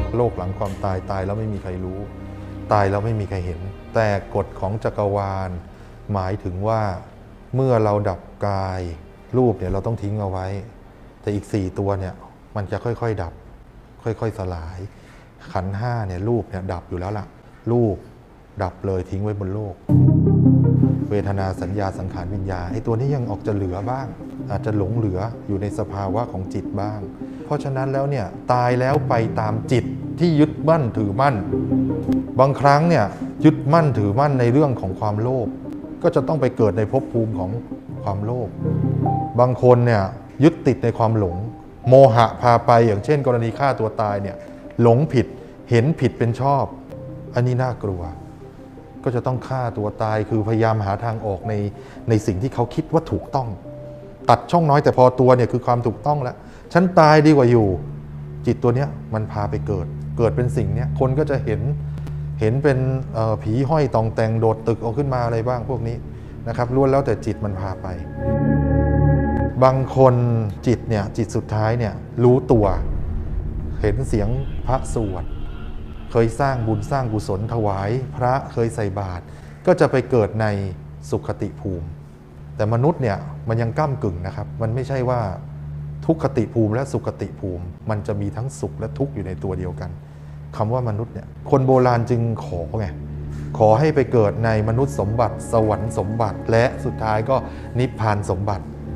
โลกหลังความตายตายแล้วไม่มีใครรู้ตายแล้วไม่มีใครเห็นแต่กฎของจักรวาลหมายถึงว่าเมื่อเราดับกายรูปเนี่ยเราต้องทิ้งเอาไว้แต่อีก4ตัวเนี่ยมันจะค่อยๆดับค่อยๆสลายขันธ์5เนี่ยรูปเนี่ยดับอยู่แล้วล่ะรูปดับเลยทิ้งไว้บนโลกเวทนาสัญญาสังขารวิญญาณไอ้ตัวนี้ยังออกจะเหลือบ้างอาจจะหลงเหลืออยู่ในสภาวะของจิตบ้างเพราะฉะนั้นแล้วเนี่ยตายแล้วไปตามจิตที่ยึดมั่นถือมั่นบางครั้งเนี่ยยึดมั่นถือมั่นในเรื่องของความโลภก็จะต้องไปเกิดในภพภูมิของความโลภบางคนเนี่ยยึดติดในความหลงโมหะพาไปอย่างเช่นกรณีฆ่าตัวตายเนี่ยหลงผิดเห็นผิดเป็นชอบอันนี้น่ากลัวก็จะต้องฆ่าตัวตายคือพยายามหาทางออกในสิ่งที่เขาคิดว่าถูกต้องตัดช่องน้อยแต่พอตัวเนี่ยคือความถูกต้องแล้วฉันตายดีกว่าอยู่จิตตัวเนี้ยมันพาไปเกิดเป็นสิ่งเนี้ยคนก็จะเห็นเป็นผีห้อยตองแต่งโดดตึกออกขึ้นมาอะไรบ้างพวกนี้นะครับล้วนแล้วแต่จิตมันพาไปบางคนจิตเนี่ยจิตสุดท้ายเนี่ยรู้ตัวเห็นเสียงพระสวดเคยสร้างบุญสร้างกุศลถวายพระเคยใส่บาตรก็จะไปเกิดในสุขติภูมิแต่มนุษย์เนี่ยมันยังก้ำกึ่งนะครับมันไม่ใช่ว่าทุกขติภูมิและสุขติภูมิมันจะมีทั้งสุขและทุกข์อยู่ในตัวเดียวกันคำว่ามนุษย์เนี่ยคนโบราณจึงขอให้ไปเกิดในมนุษย์สมบัติสวรรค์สมบัติและสุดท้ายก็นิพพานสมบัติ